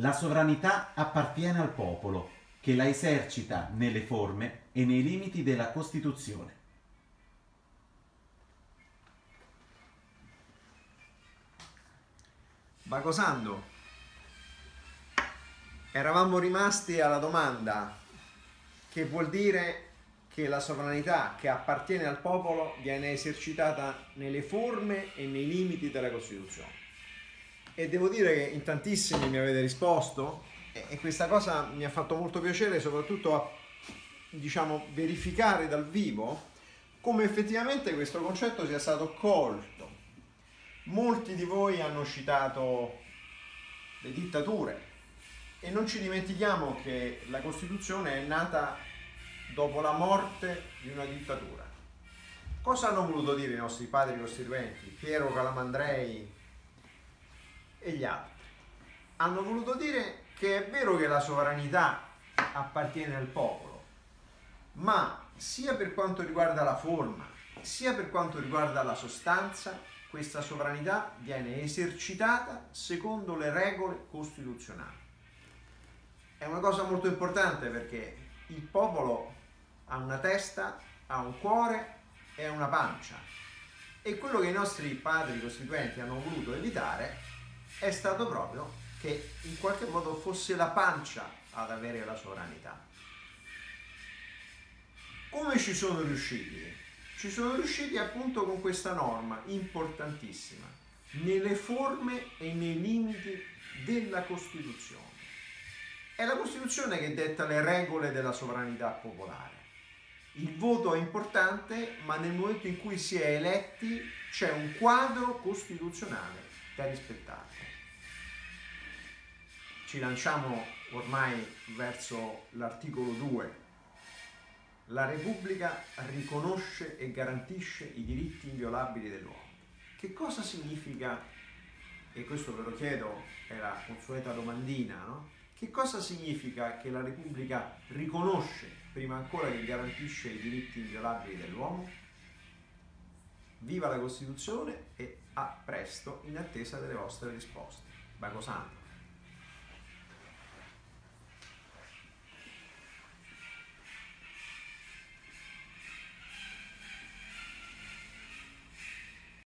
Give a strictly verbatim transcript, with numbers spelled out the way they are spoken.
La sovranità appartiene al popolo, che la esercita nelle forme e nei limiti della Costituzione. Bacosando, eravamo rimasti alla domanda che vuol dire che la sovranità che appartiene al popolo viene esercitata nelle forme e nei limiti della Costituzione. E devo dire che in tantissimi mi avete risposto e questa cosa mi ha fatto molto piacere, soprattutto a, diciamo, verificare dal vivo come effettivamente questo concetto sia stato colto. Molti di voi hanno citato le dittature e non ci dimentichiamo che la Costituzione è nata dopo la morte di una dittatura. Cosa hanno voluto dire i nostri padri costituenti, Piero Calamandrei e gli altri? Hanno voluto dire che è vero che la sovranità appartiene al popolo, ma sia per quanto riguarda la forma, sia per quanto riguarda la sostanza, questa sovranità viene esercitata secondo le regole costituzionali. È una cosa molto importante perché il popolo ha una testa, ha un cuore e una pancia. E quello che i nostri padri costituenti hanno voluto evitare è stato proprio che in qualche modo fosse la pancia ad avere la sovranità. Come ci sono riusciti? Ci sono riusciti appunto con questa norma importantissima, nelle forme e nei limiti della Costituzione. È la Costituzione che detta le regole della sovranità popolare. Il voto è importante, ma nel momento in cui si è eletti c'è un quadro costituzionale da rispettare. Ci lanciamo ormai verso l'articolo due. La Repubblica riconosce e garantisce i diritti inviolabili dell'uomo. Che cosa significa, e questo ve lo chiedo, è la consueta domandina, no? Che cosa significa che la Repubblica riconosce, prima ancora che garantisce i diritti inviolabili dell'uomo? Viva la Costituzione e a presto in attesa delle vostre risposte. Bacosando.